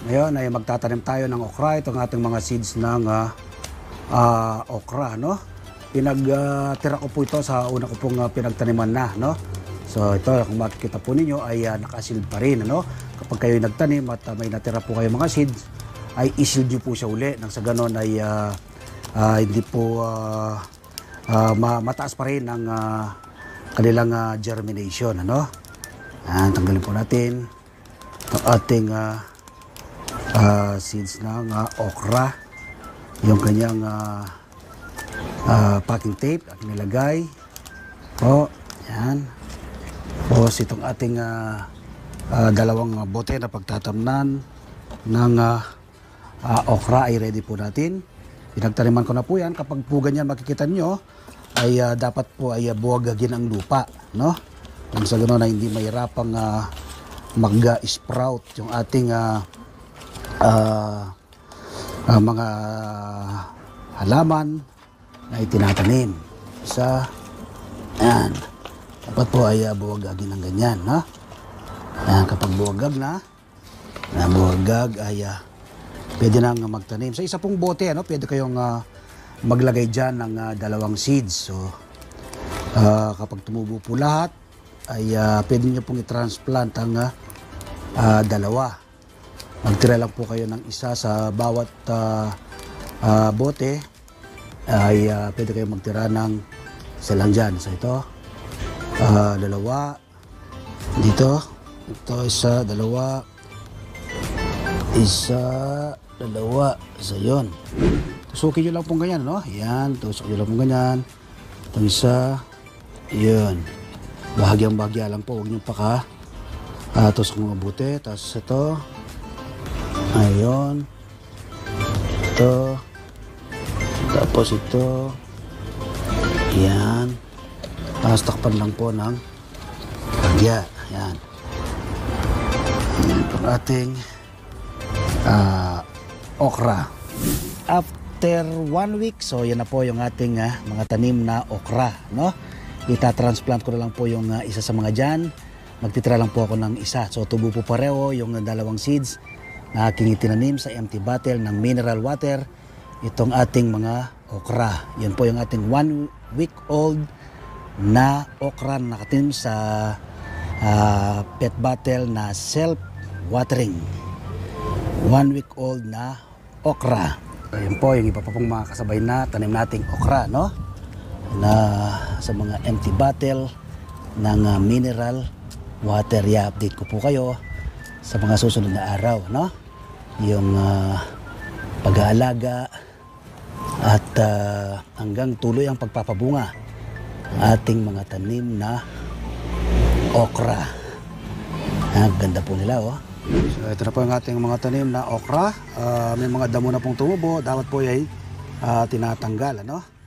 Ngayon ay magtatanim tayo ng okra. Itong ating mga seeds ng okra, no? Pinagtira ko po ito sa una ko pong pinagtaniman na, no? So ito, kung makikita po ninyo ay nakasealed pa rin, ano? Kapag kayo nagtanim at may natira po kayo mga seeds, ay i-sealed nyo po siya uli. Nang sa ganon ay hindi po mataas pa rin ang kanilang germination, ano? Tanggalin po natin ang ating seeds ng okra. Yung kanyang packing tape at nilagay. O, yan. Tapos itong ating dalawang bote na pagtatamnan ng okra ay ready po natin. Pinagtaniman ko na po yan. Kapag po ganyan makikita nyo, ay dapat po ay buwagagin ang lupa, no? Nang sa ganoon ay hindi mahirapang mag-sprout yung ating mga halaman na itinatanim. Isa, yan. Dapat po ay buwagagin ng ganyan, no? Yan, kapag buwagag na, buwagag ay pwede nang magtanim. Sa isa pong bote, ano, pwede kayong maglagay dyan ng dalawang seeds. So, kapag tumubo po lahat, ay pwede nyo pong i-transplant ang dalawa. Magtira lang po kayo ng isa sa bawat bote, ay pwede kayong magtira ng isa lang dyan. So ito, dalawa, dito, ito isa, dalawa, isa, dalawa, isa yun. Tusukin nyo lang pong ganyan, no? Yan, tusukin nyo lang pong ganyan. Itong isa, yun. Bahagyang-bahagya lang po, huwag nyo tusok mga buti. Tapos ito, ayun, ito, tapos ito, yan. Tapos takpan lang po ng bahagya, yan. Yan po ating okra. After 1 week, so yan na po yung ating mga tanim na okra, no? Itatransplant ko na lang po yung isa sa mga dyan. Magtitira lang po ako ng isa. So tubo po pareho yung dalawang seeds na aking itinanim sa empty bottle ng mineral water. Itong ating mga okra. Yan po yung ating 1 week old na okra na nakatinim sa pet bottle na self-watering. 1 week old na okra. Ayan po yung iba pa pong mga kasabay na tanim nating okra, no? Na sa mga empty bottle ng mineral water. I-update ko po kayo sa mga susunod na araw, no? Yung pag-aalaga at hanggang tuloy ang pagpapabunga ating mga tanim na okra. Ganda po nila, oh. So ito na po yung ating mga tanim na okra. May mga damo na pong tumubo. Dapat po ay tinatanggal, ano?